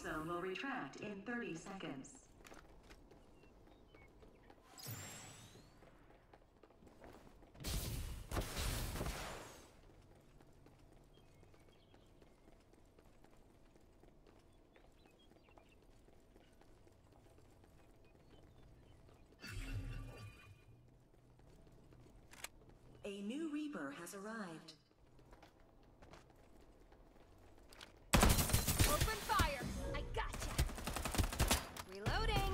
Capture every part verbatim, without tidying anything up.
zone will retract in thirty seconds. A new Reaper has arrived. Open fire! I gotcha! Reloading!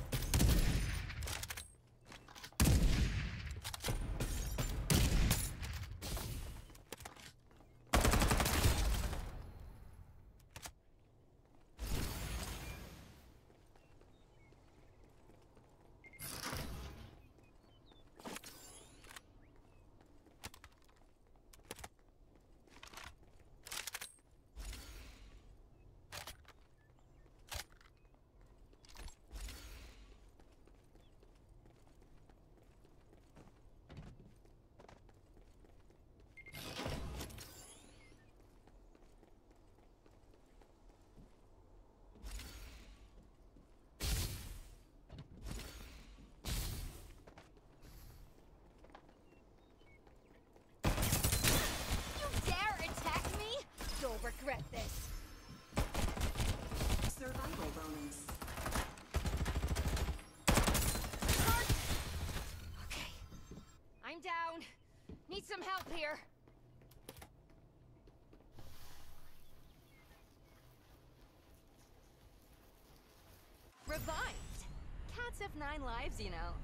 You'll regret this. Survival bonus. Okay. I'm down. Need some help here. Revived. Cats have nine lives, you know.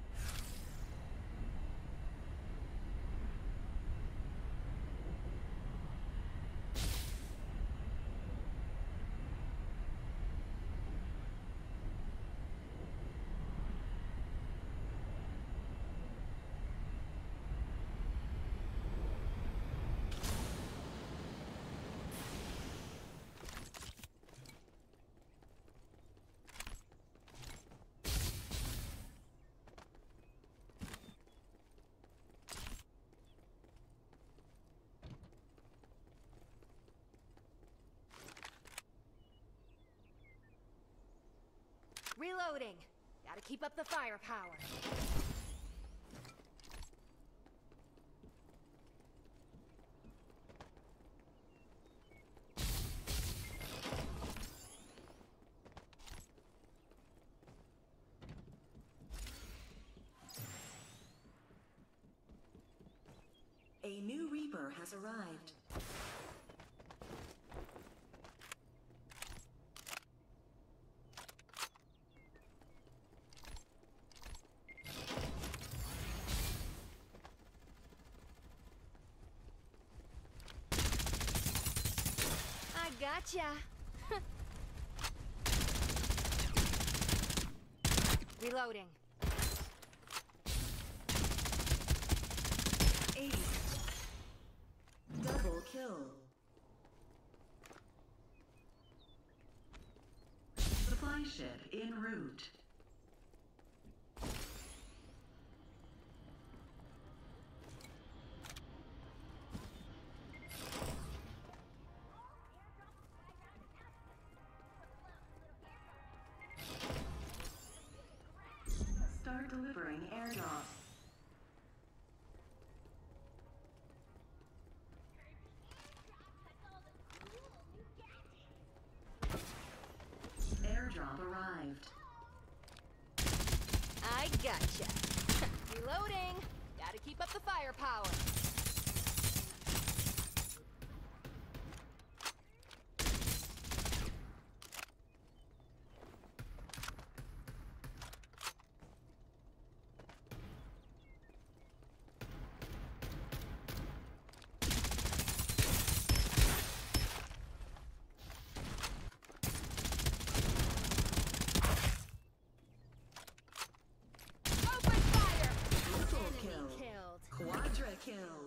Reloading. Gotta keep up the firepower. A new Reaper has arrived. Gotcha. Reloading. Ace. Double kill. Supply ship en route. Start delivering airdrops. Airdrop arrived. I gotcha. Reloading. Gotta keep up the firepower. Quadra kill.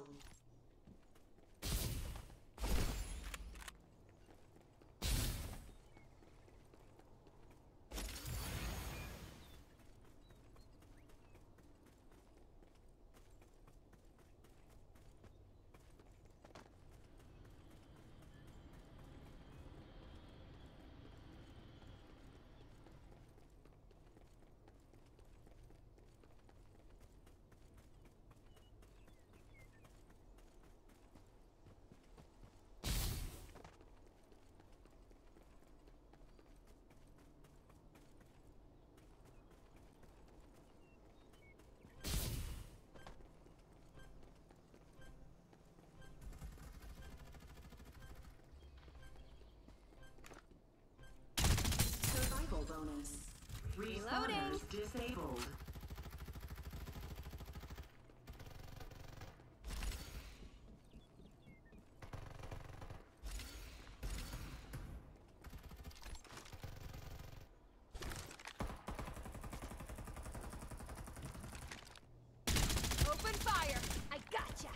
Respawners disabled. Open fire! I gotcha!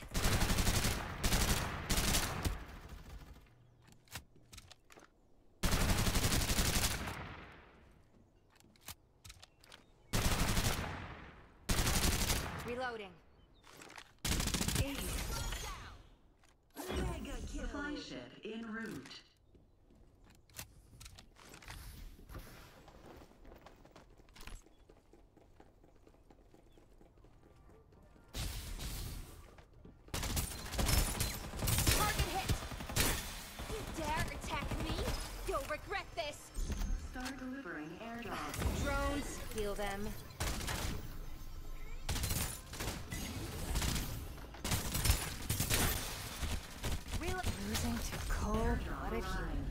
Reloading. Ace. Mega kill. Supply ship en route. Target hit! You dare attack me? You'll regret this! Start delivering airdrops. Drones, heal them. Relo- Losing to cold-blooded humans.